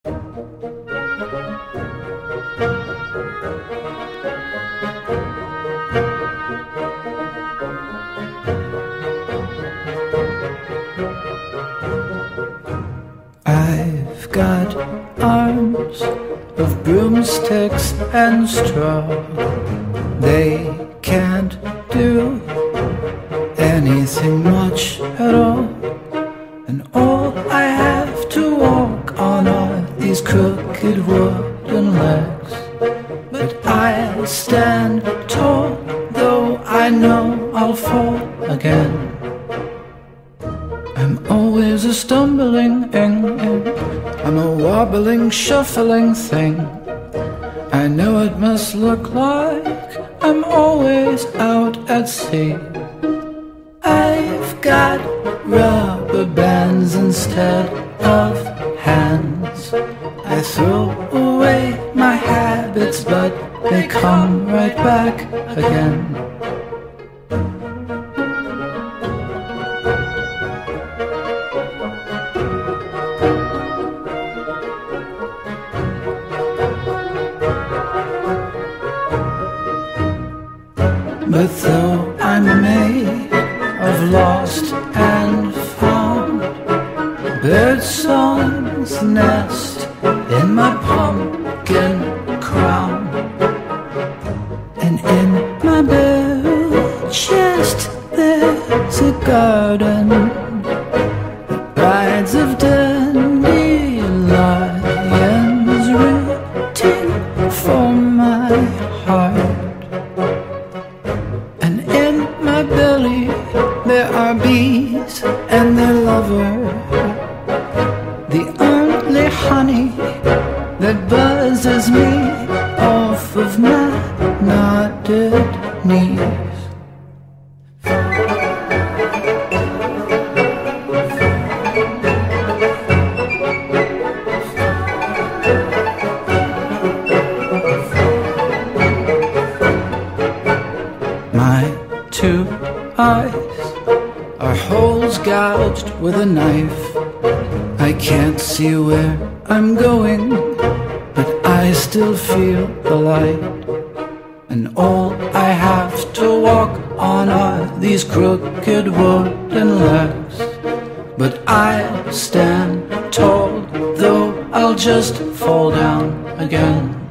I've got arms of broomsticks and straw. They can't do anything much at all, and all I have to walk on are these crooked wooden legs. But I stand tall, though I know I'll fall again. I'm always a stumbling I'm a wobbling, shuffling thing. I know it must look like I'm always out at sea. I've got rubber bands instead of hands. I throw away my habits, but they come right back again. But though I'm made of lost and found, bird songs nest in my pumpkin crown, and in my bare chest there's a garden, brides of dandelions waiting for my heart. And in my belly there are bees and their lover, the only honey that buzzes me off of my knotted knees. My two eyes are holes gouged with a knife. I can't see where I'm going, but I still feel the light. And all I have to walk on are these crooked wooden legs. But I'll stand tall, though I'll just fall down again.